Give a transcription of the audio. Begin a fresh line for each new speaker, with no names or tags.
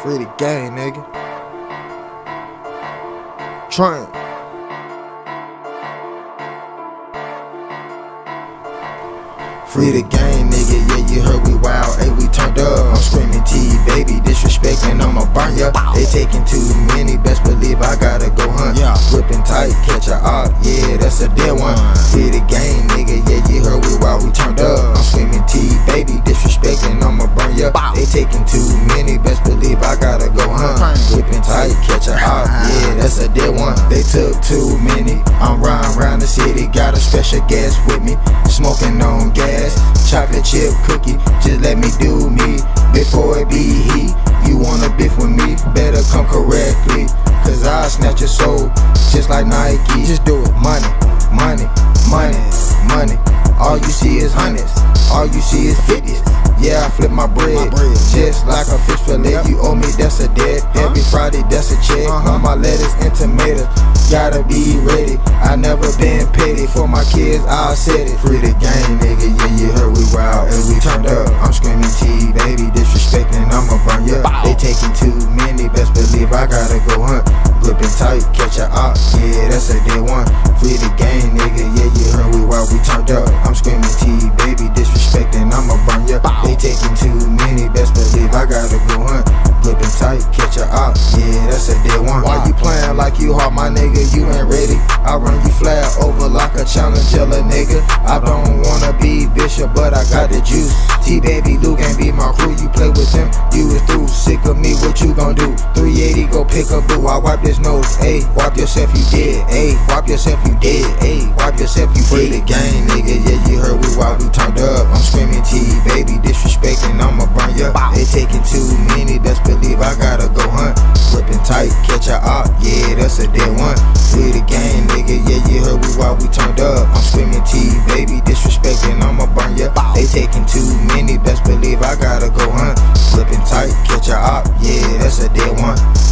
Free the gang, nigga. Trying. Free the gang, nigga, yeah, you heard we wild, ayy, we turned up. I'm screaming T, baby, disrespecting, I'ma burn ya. They taking too many, best believe I gotta go hunt. Whipping tight, catch a op, yeah, that's a dead one. Free the gang, nigga, yeah, you heard we wild, we turned up. I'm screaming T, baby, disrespecting, I'ma burn ya. They taking too many, best believe I gotta go hunt. Whipping tight, catch a op, yeah, that's a dead one. They took too many, I'm riding around the city, got a special gas with me, smoking on gas. Chocolate chip cookie, just let me do me before it be heat. You wanna beef with me, better come correctly, cause I'll snatch your soul just like Nike. Just do it. Money, money, money, money. All you see is hundreds, all you see is 50s. Yeah, I flip my bread just like a fish fillet. You owe me, that's a debt. Every Friday, that's a check. On my lettuce and tomatoes, gotta be ready. I never been petty for my kids, I said it. Free the gang, nigga, yeah, you heard we wild and we turned up. I'm screaming T, baby, disrespecting, I'ma burn ya. They taking too many, best believe I gotta go hunt. Whipping tight, catch a op, yeah, that's a dead one. Free the gang, nigga, yeah, you heard we wild, we turned up. I'm screaming T, baby, disrespecting, I'ma burn ya. They taking too many, best believe I gotta go hunt. Whipping tight, catch a op, yeah, that's a dead one. Why you playing like you hard, my nigga, you ain't ready. I run you flat over like a challenger, nigga. I don't wanna be Bishop, but I got the juice. T-Baby Luke ain't be my crew, you play with them, you was through. Sick of me, what you gon' do? 380, go pick a boo, I wipe this nose, ayy. Wipe yourself, you dead, ayy. Wipe yourself, you dead, ayy. Wipe yourself, you free the gang, nigga, yeah, you heard we wild, we turned up. I'm screaming T, baby, disrespecting, I'ma burn ya. They taking too many, best believe I gotta go hunt. Whipping tight, catch a op, yeah, that's a dead one. Free the gang, nigga, yeah, you heard we wild, we turned up. I'm screaming T, baby, disrespecting, I'ma burn ya. They taking too many, best believe I gotta go hunt. Whipping tight, catch a op, yeah, that's a dead one.